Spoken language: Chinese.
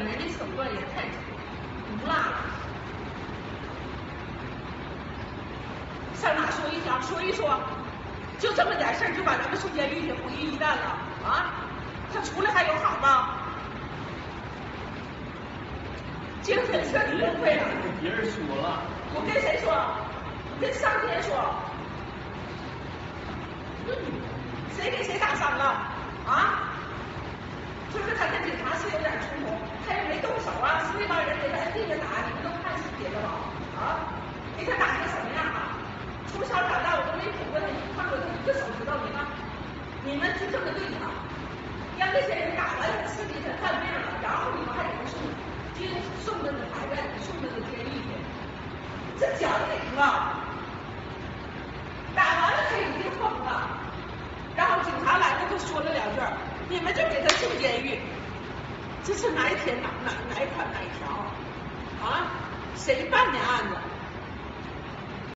人的手段也太毒辣了。上哪说一条，说一说，就这么点事儿就把咱们送监狱去，毁于一旦了啊！他出来还有好吗？精神彻底崩溃了。 跟别人说了。 我跟谁说？我跟上天说。谁给谁打伤了？啊？就是他跟警察是有点冲突，他也没动手啊，是那帮人给他摁地着打，你们都看视频了吧？啊？给他打成什么样啊？从小长大我都没捅过他，看过他一个手指头，你们就这么对他，让这些人打完刺激他犯病了，然后你们还给他送到法院，送到监狱去，这讲理吗？打完了他已经疯了，然后警察来了就说了两句，你们就给他送监狱，这是哪一天哪一款哪一条啊？谁办的案子？